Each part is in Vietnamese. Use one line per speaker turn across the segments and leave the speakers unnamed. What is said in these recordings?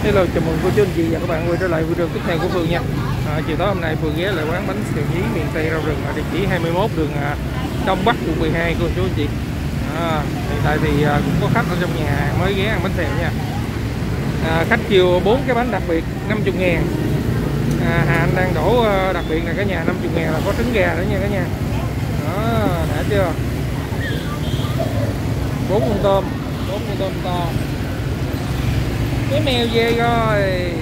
Hello, chào mừng cô chú anh chị và các bạn quay trở lại video tiếp theo của Phương nha. Chiều tối hôm nay Phương ghé lại quán bánh xèo nhí miền Tây rau rừng ở địa chỉ 21 đường Đông Bắc quận 12 cô chú anh chị. Hiện tại thì cũng có khách ở trong nhà hàng mới ghé ăn bánh xèo nha. Khách kêu 4 cái bánh đặc biệt 50.000. Hà Anh đang đổ đặc biệt này cả nhà 50.000 là có trứng gà nữa nha cả nhà. Đó, đã chưa? 4 con tôm to. Cái mèo về rồi.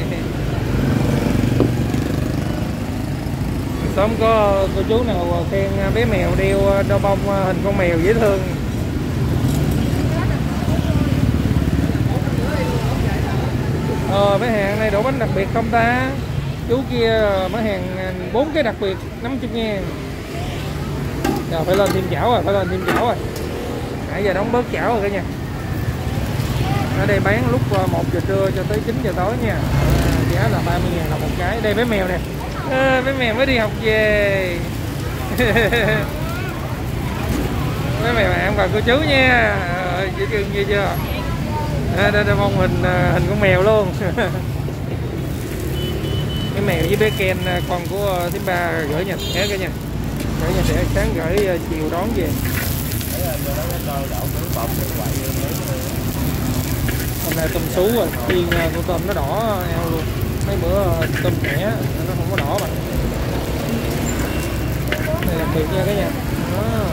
Sớm có cô chú nào khen bé mèo đeo đo bông hình con mèo dễ thương. Mấy hàng này đổ bánh đặc biệt không ta? Chú kia mấy hàng 4 cái đặc biệt 50.000. Rồi phải lên thêm chảo rồi, nãy giờ đóng bớt chảo rồi cả nhà. Ở đây bán lúc 1 giờ trưa cho tới 9 giờ tối nha. Giá là 30.000 là một cái. Đây bé mèo nè. Bé mèo mới đi học về. Bé mèo ăn vào cô chú nha. Dễ thương như chưa? Đây mong hình con mèo luôn. Cái mèo với bé Ken con của Thím Ba gửi nhà thẻ cả nha. Gửi nhà thẻ sáng gửi chiều đón về. Hôm nay tôm sú rồi, chiên con tôm nó đỏ eo luôn. Mấy bữa tôm thẻ nó không có đỏ mà. Này đặc biệt nha cả nhà. Đó.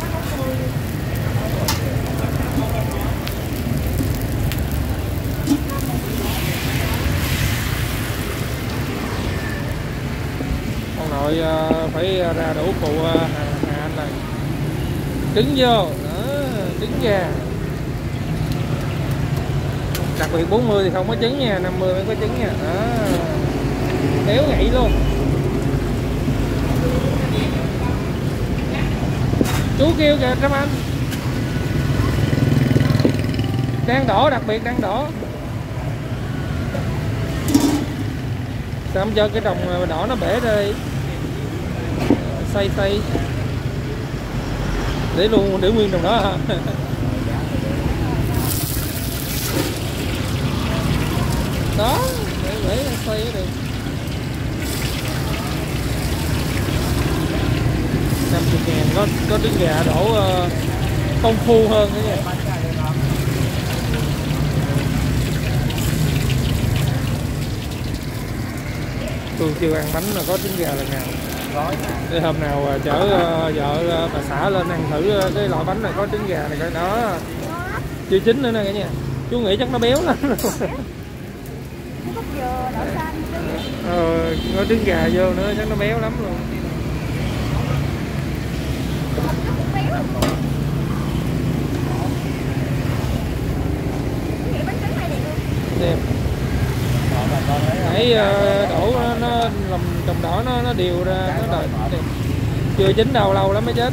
Ông nội phải ra đủ phụ Hà Anh này. Trứng vô, đó, trứng gà. Đặc biệt 40 thì không có trứng nha, 50 mới có trứng nha. Đó. Béo ngậy luôn. Chú kêu kìa Trâm Anh. Đang đỏ, đặc biệt đang đỏ. Sao không cho cái đồng đỏ nó bể ra đi. Xay. Để luôn, để nguyên đồng đó hả? Đó, để xoay được. 50.000 có trứng gà đổ công phu hơn nữa nha. Tôi chưa ăn bánh là có trứng gà lần nào. Để hôm nào chở vợ bà xã lên ăn thử cái loại bánh này có trứng gà này coi đó. Chưa chín nữa nè cả nhà. Chú nghĩ chắc nó béo lắm. Có trứng gà vô nữa chắc nó béo lắm luôn. Đẹp. Nãy đổ nó làm đồng đỏ nó đều ra nó đợi. Chưa chín đâu, lâu lắm mới chín.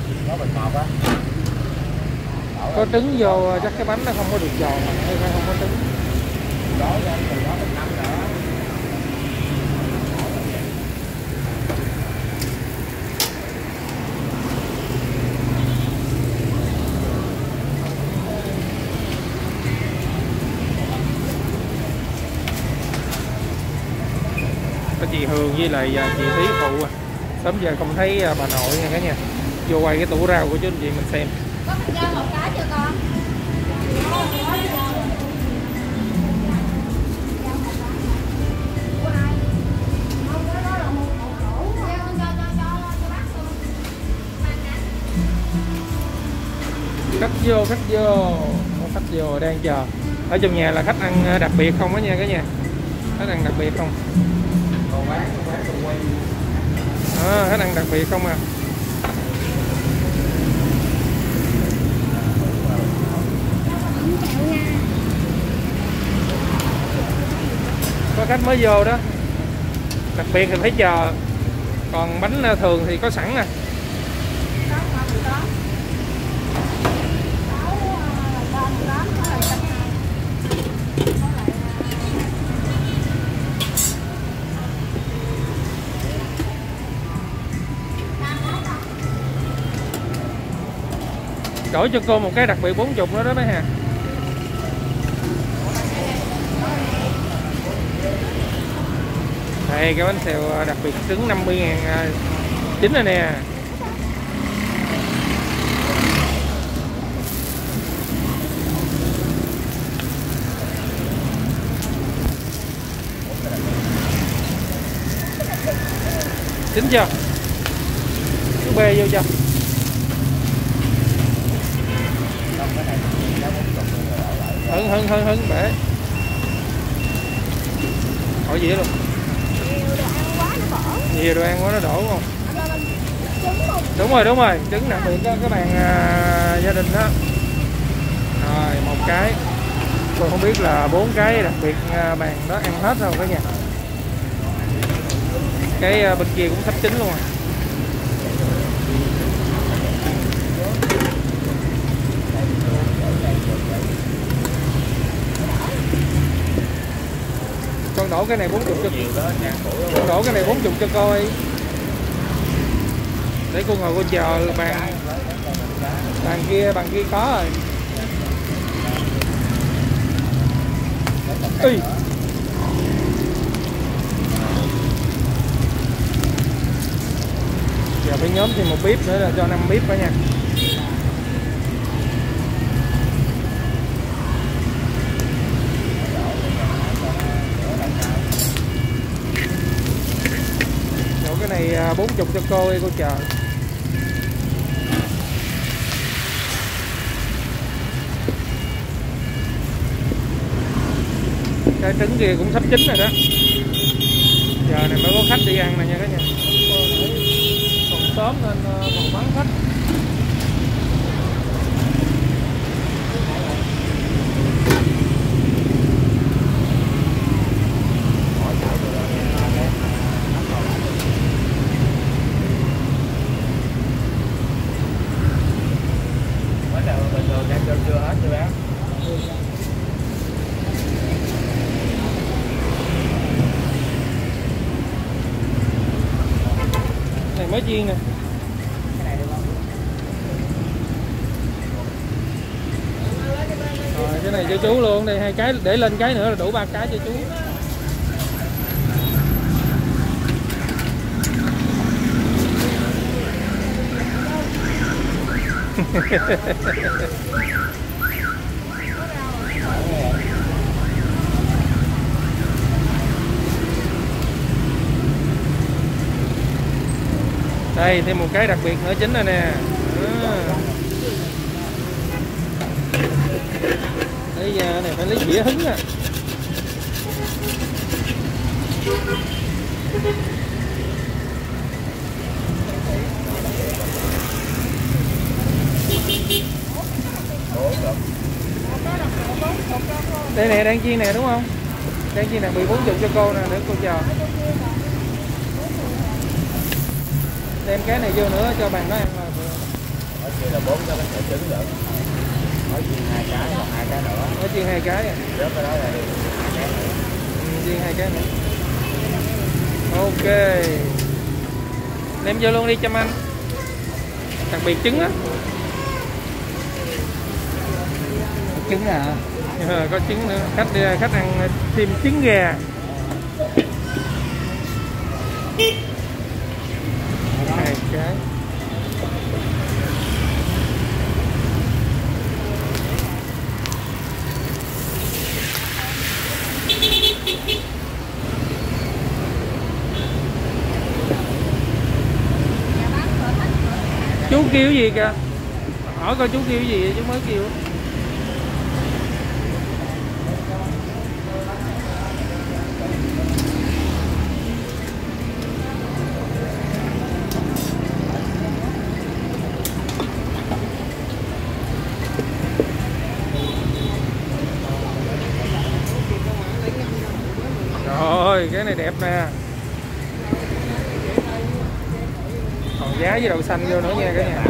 Có trứng vô chắc cái bánh nó không có được giòn, không có trứng. Có chị Hương với lại chị Thí phụ sớm giờ không thấy bà nội nha cả nhà. Vô quay cái tủ rau của chú anh chị mình xem.
Có cho một cái chưa con?
Khách vô đang chờ. Ở trong nhà là khách ăn đặc biệt không đó nha cả nhà. Khách ăn đặc biệt không. Khách ăn đặc biệt không à. Có khách mới vô đó. Đặc biệt thì phải chờ. Còn bánh thường thì có sẵn nè. Đổi cho cô một cái đặc biệt 40 nữa đó mấy Hà. Đây cái bánh xèo đặc biệt trứng 50.000 chín rồi nè. Chín chưa? Cứ bê vô cho. Hứng bể. Hỏi gì luôn. Nhiều đồ ăn quá nó đổ không? Đúng rồi, trứng đặc biệt cái bàn gia đình đó. Rồi một cái. Tôi không biết là 4 cái đặc biệt bàn đó ăn hết rồi cả nhà. Cái bên kia cũng sắp chín luôn rồi. Con đổ cái này 40 cho con đổ cái này 40 cho coi. Để cô ngồi cô chờ bàn kia có rồi. Ê. Giờ phải nhóm thêm một bếp nữa là cho 5 bếp đó nha. Cái này 40 cho cô đi, cô chờ. Cái trứng kia cũng sắp chín rồi đó. Giờ này mới có khách đi ăn này nha cả nhà. Còn sớm nên còn vắng khách. Này mới chiên nè. Rồi cái này cho chú luôn, đây 2 cái, để lên cái nữa là đủ 3 cái cho chú. Đây thêm một cái đặc biệt nữa chín rồi nè. Bây giờ này phải lấy dĩa hứng à. Đây nè, đang chiên nè đúng không? Đang chiên đặc biệt 40 cho cô nè, để cô chờ. Đem cái này vô nữa cho bàn nó ăn rồi.
Ở kia là 4 cái bánh xèo trứng rồi. Ở chiên 2 cái, còn 2 cái nữa.
Ở chiên 2 cái à?
Rớt cái đó là đi 2 cái nữa.
Chiên 2 cái nữa. Ok. Đem vô luôn đi cho anh. Đặc biệt trứng á.
Trứng à?
Có trứng nữa. Khách ăn thêm trứng gà. Hai cái. Chú kêu gì kìa? Hỏi coi chú kêu gì chứ mới kêu. Rồi cái này đẹp nè. Còn giá với đậu xanh vô nữa nha cả nhà.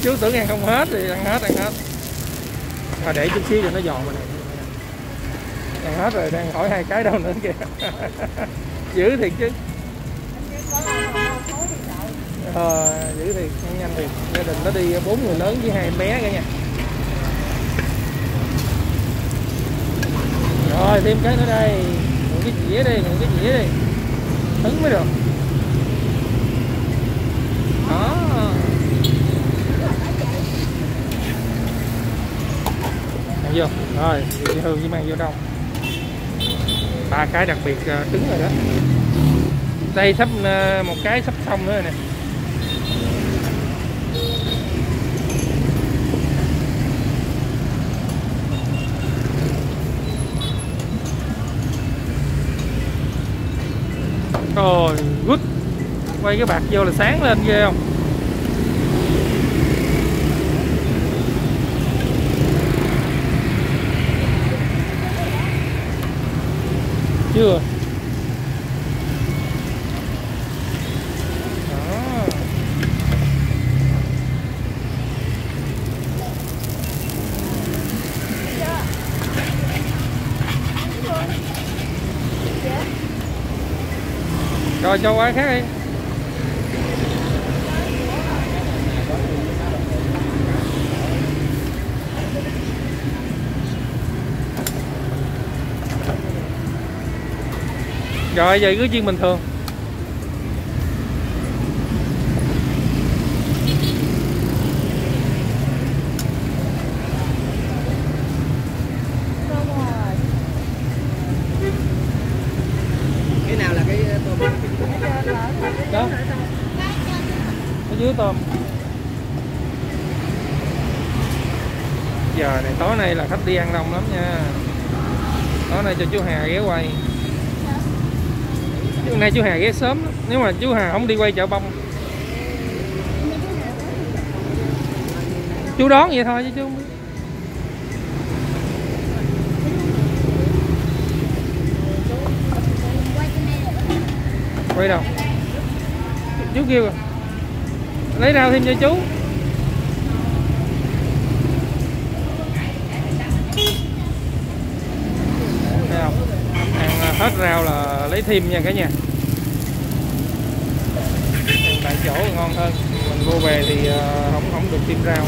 Chú tưởng ăn không hết thì ăn hết, ăn hết. Mà để chút xíu cho nó giòn mà này. Ăn hết rồi, đang hỏi 2 cái đâu nữa kìa. Dữ thiệt chứ. Dữ thiệt, ăn nhanh thiệt. Gia đình nó đi 4 người lớn với 2 em bé cả nha. Rồi thêm cái nữa đây. Một cái dĩa đi, một cái dĩa đi. Hứng mới được. Đó. Ăn vô. Rồi, chị Hương với mang vô đâu. 3 cái đặc biệt trứng rồi đó. Đây sắp một cái sắp xong nữa rồi nè. Rồi, good. Quay cái bạc vô là sáng lên ghê không? Chưa. Đó. Rồi cho qua khác đi. Rồi vậy cứ chiên bình thường.
Cái nào là cái tôm?
Đó. Ở dưới tôm. Giờ này tối nay là khách đi ăn đông lắm nha. Tối nay cho chú Hà ghé quay. Hôm nay chú Hà ghé sớm lắm. Nếu mà chú Hà không đi quay chợ bông, chú đón vậy thôi chứ chú không biết. Quay đâu? Chú kêu rồi. Lấy rau thêm cho chú. Thấy không? Ăn hết rau là lấy thêm nha cả nhà. Ăn tại chỗ ngon hơn. Mình mua về thì không được thêm rau.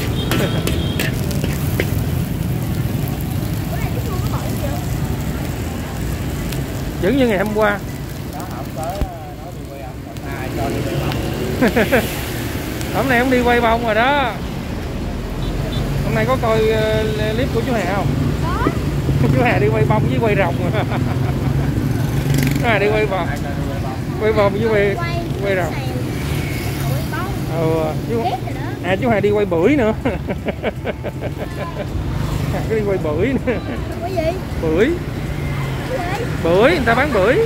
Vẫn như ngày hôm qua. Hôm nay không đi quay bông rồi đó. Hôm nay có coi clip của chú Hà không? Có. Chú Hà đi quay bông với quay rồng. Chú Hà đi quay bông. Quay bông với quay rồng. Chú Hà đi quay bưởi nữa. Cái đi quay bưởi nữa.
Cái gì?
Bưởi. Bưởi, người ta bán bưởi.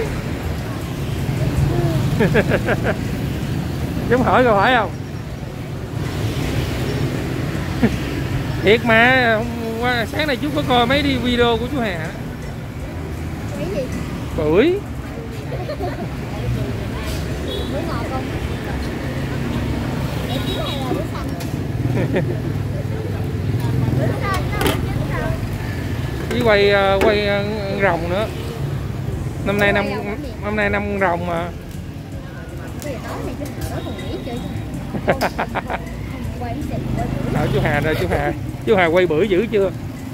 Giống hỏi câu hỏi không? Thiệt mà, sáng nay chú có coi mấy đi video của chú Hà.
Cái gì?
Bưởi.
Bưởi ngọt không? Để chín hay là bưởi xanh? Bưởi xanh nó bưởi chín thôi.
Với quay rồng nữa. Năm nay năm rồng mà. Chú Hà rồi, chú Hà quay bưởi dữ chưa?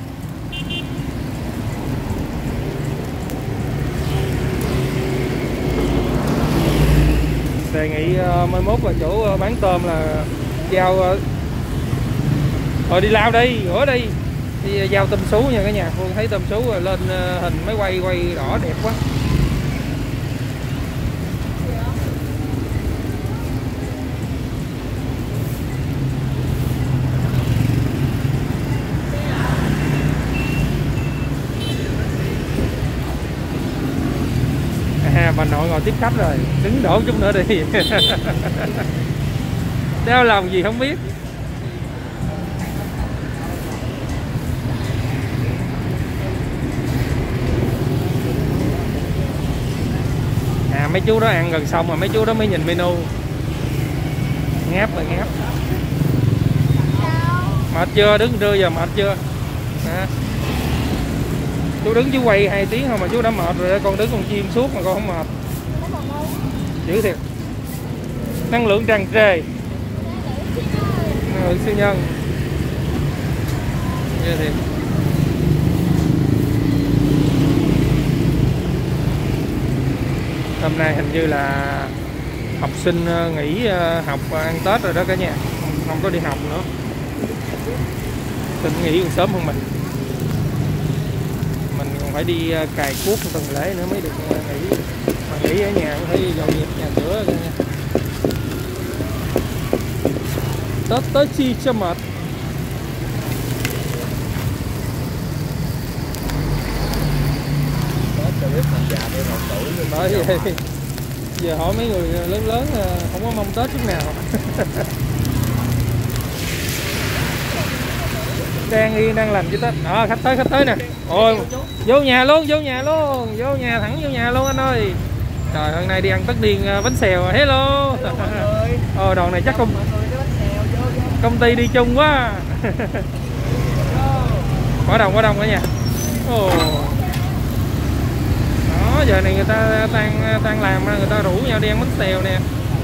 Đề nghị mai mốt là chỗ bán tôm là giao rồi đi lao đi, rửa đi giao tôm sú nha cả nhà. Phương thấy tôm sú rồi lên hình máy quay đỏ đẹp quá. Bà nội ngồi tiếp khách rồi, đứng đổ chút nữa đi. Đeo lòng gì không biết. Mấy chú đó ăn gần xong rồi mấy chú đó mới nhìn menu. Ngáp rồi ngáp. Mệt chưa? Đứng trưa giờ mệt chưa? À. Chú đứng chú quay 2 tiếng thôi mà chú đã mệt rồi, con đứng con chim suốt mà con không mệt. Dữ thiệt. Năng lượng tràn trề. Năng lượng siêu nhân. Ghê thiệt. Hôm nay hình như là học sinh nghỉ học ăn Tết rồi đó cả nhà, không có đi học nữa. Sinh nghỉ còn sớm hơn mình còn phải đi cài cuốc tuần lễ nữa mới được nghỉ. Mà nghỉ ở nhà cũng phải dọn dẹp nhà cửa cả nhà. Tết tới chi cho mệt. Bởi vậy giờ hỏi mấy người lớn lớn không có mong Tết chút nào. Đang yên đang lành chứ Tết. Khách tới nè. Ôi vô nhà luôn, vô nhà thẳng vô nhà luôn anh ơi. Trời, hôm nay đi ăn tất niên bánh xèo. Hello. Đoàn này chắc công ty đi chung quá. Quá đông cả nhà. Đó, giờ này người ta tan làm người ta rủ nhau đi ăn bánh xèo nè.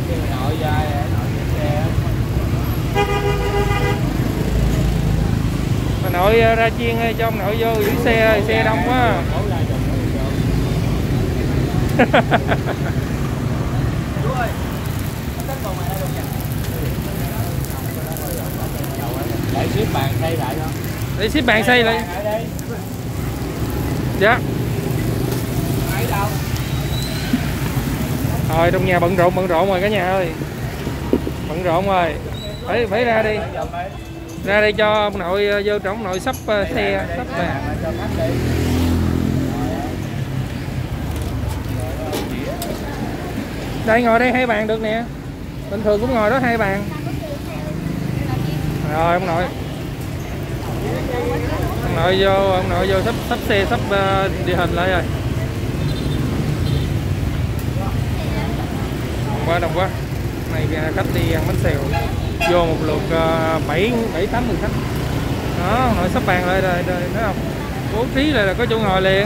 Bà nội ra chiên cho ông nội vô giữ xe đông quá.
Để ship bàn xây lại không?
Để ship bàn xây lại. Dạ. Rồi trong nhà bận rộn rồi cả nhà ơi. Bận rộn rồi. Phải ra đi. Ra đây cho ông nội vô trong ông nội sắp xe sắp về. Đây ngồi đây 2 bàn được nè. Bình thường cũng ngồi đó 2 bàn. Rồi ông nội vô sắp xe sắp địa hình lại rồi. Đông quá. Này khách đi ăn bánh xèo vô một lượt 7-8 người khách. Đó, nội sắp bàn lại rồi thấy không? Bố trí lại là có chỗ ngồi liền.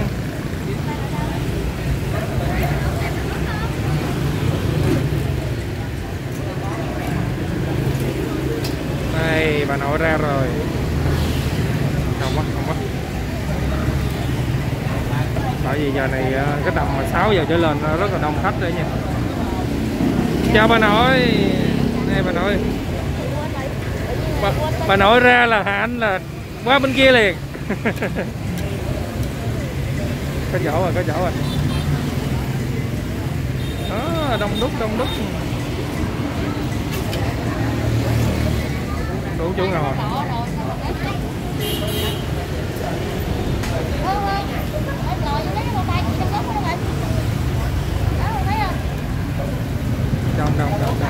Đây, bà nội ra rồi. Đông quá. Bởi vì giờ này cái tầm 6 giờ trở lên rất là đông khách đấy nha. Chào bà nội. Đây bà nội. Bà nội ra là Hà Anh là qua bên kia liền. Có chỗ rồi. Đó, đông đúc. Đủ chỗ ngồi. Đông.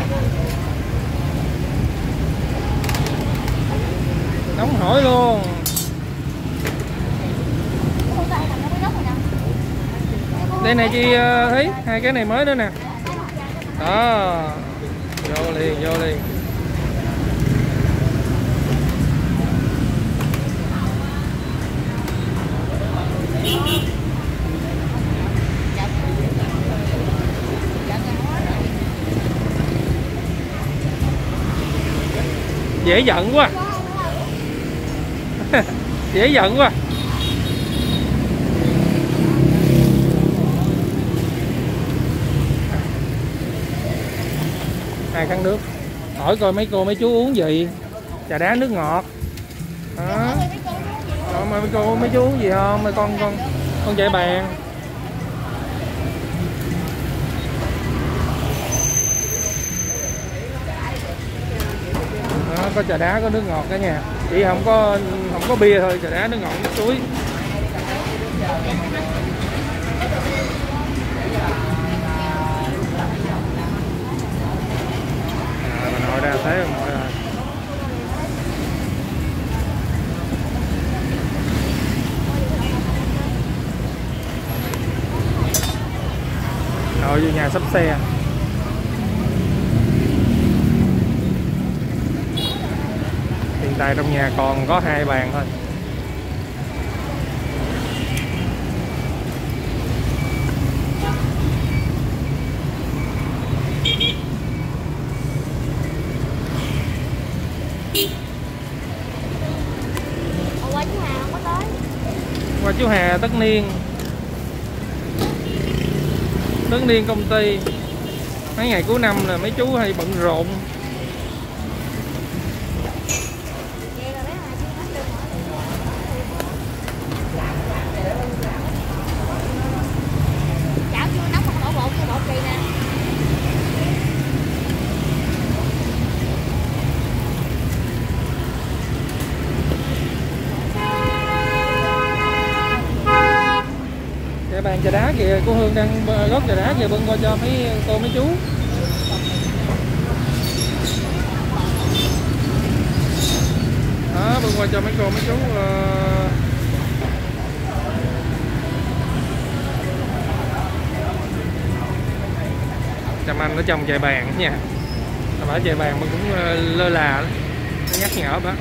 Nóng hổi luôn. Đây này chị thấy 2 cái này mới nữa nè. Đó. Vô liền. Dễ giận quá. Dễ giận quá. Hai khăn nước. Hỏi coi mấy cô mấy chú uống gì? Trà đá nước ngọt. Đó. Mấy cô mấy chú uống gì không? Mấy con chạy bàn. Đó, có trà đá có nước ngọt cả nhà. Chỉ không có bia thôi, trà đá nước ngọt nước suối. Bà nội ra thấy không nội rồi. Nội vô nhà sắp xe. tại trong nhà còn có 2 bàn thôi.
Qua chú Hà không có tới.
Qua chú Hà tất niên công ty, mấy ngày cuối năm là mấy chú hay bận rộn.
Chảo chưa nóng không đổ bột cho bột kỳ nè.
Cái bàn trà đá kìa, cô Hương đang gót trà đá kìa, bưng qua cho mấy cô mấy chú. Đó, bưng qua cho mấy cô mấy chú. Trâm Anh nó trồng chài bàn nha, phải chài bàn mà cũng lơ là, nó nhắc nhở bác.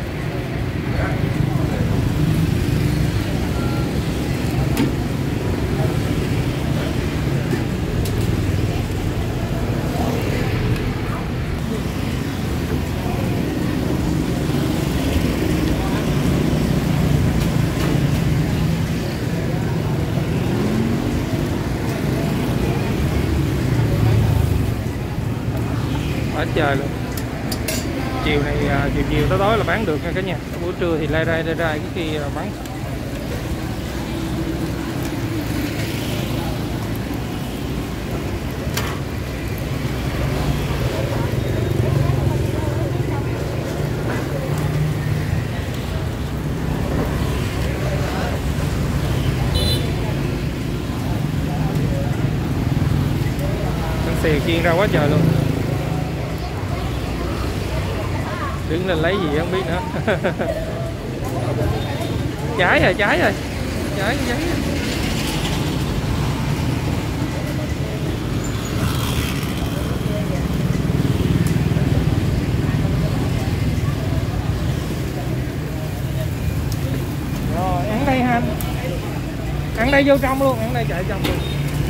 Quá trời luôn. Chiều này chiều tới tối là bán được nha cả nhà. Buổi trưa thì lai rai cái khi bán. Xì chiên ra quá trời luôn. Đứng lên lấy gì không biết nữa. Trái rồi trái cái giấy. Rồi ăn đây ha anh, ăn đây vô trong luôn, ăn đây chạy trong luôn.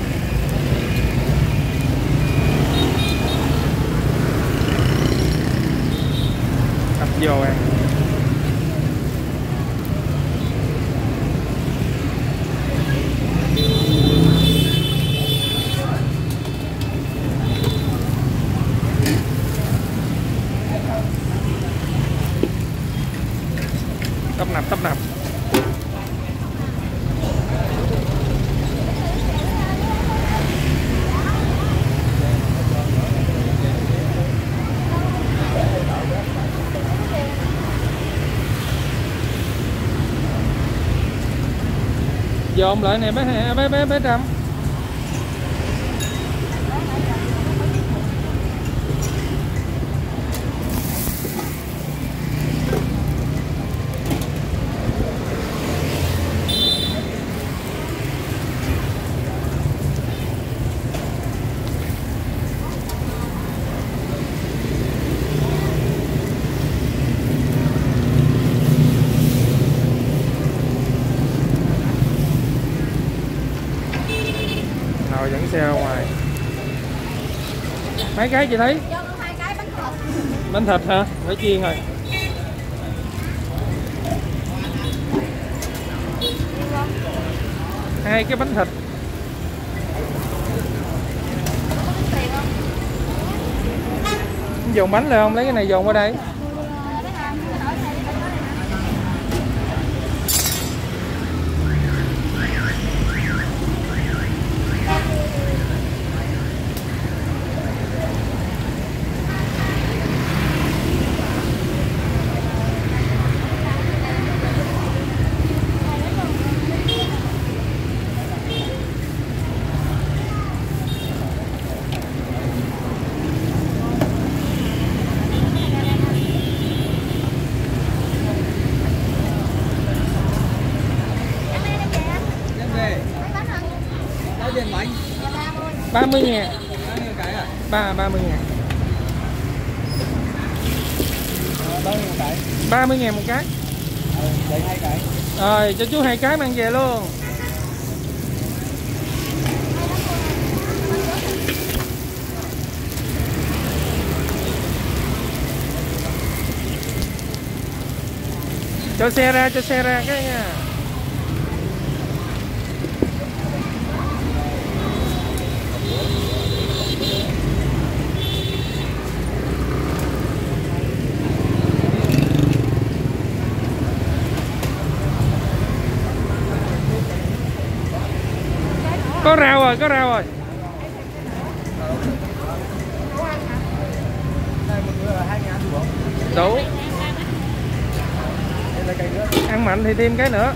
Vô ăn. Tấp nập. Dồn lại nè bé Trâm. Rồi dẫn xe ra ngoài. Mấy cái chị thấy?
Cho con 2 cái bánh thịt.
Bánh thịt hả? Phải chiên rồi. Hai cái bánh thịt. Dồn bánh lên không? Lấy cái này dồn qua đây.
tiền bánh?
30 ngàn.
30 cái à?
30 ngàn. 30.000 một cái.
Vậy 2 cái.
Rồi cho chú 2 cái mang về luôn. Cho xe ra cái nha. Có rau rồi, có rau rồi. Đủ. Ăn mạnh thì thêm cái nữa.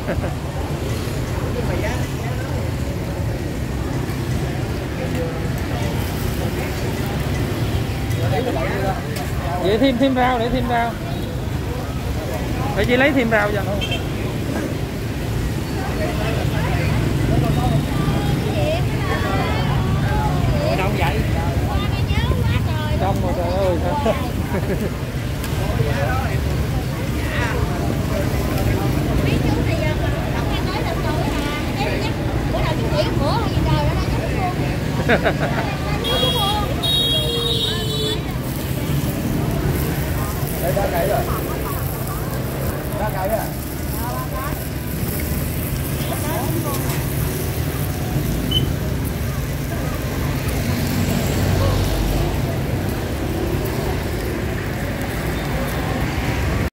Vậy thêm rau để thêm rau. Để chị lấy thêm rau cho.
Đông vậy?
Đông rồi trời ơi.
Mấy chú thì đọc nghe nói lần rồi à. Bữa nào chú nghỉ bữa hay gì trời đó chú luôn.
Đây 3 cái rồi. 3 cái à?